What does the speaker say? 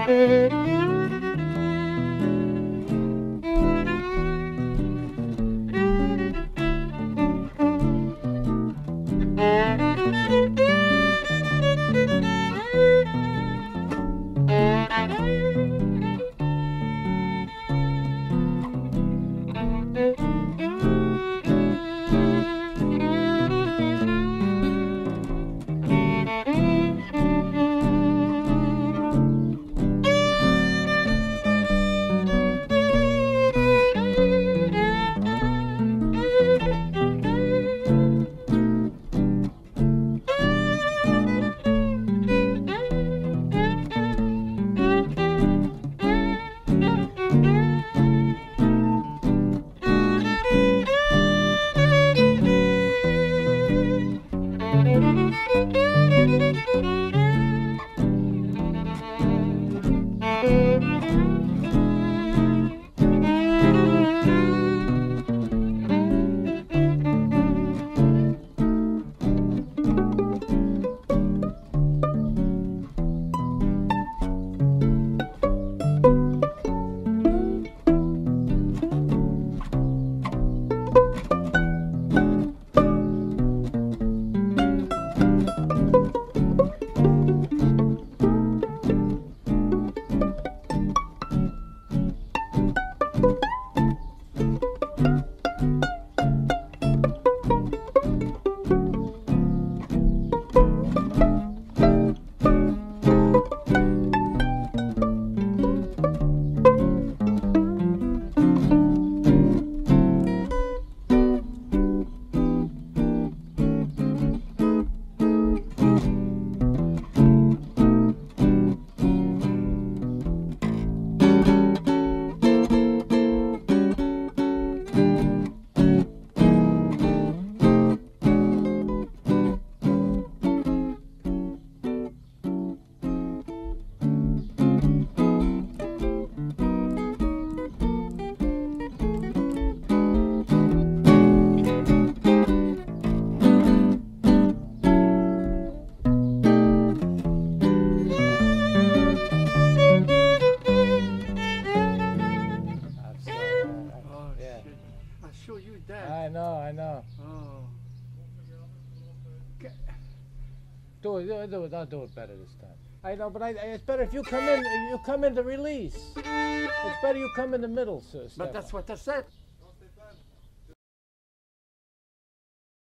I know. Oh. Do it. I'll do it better this time. I know, but it's better if you come in. You come in the release. It's better you come in the middle, sir. But that's what I said.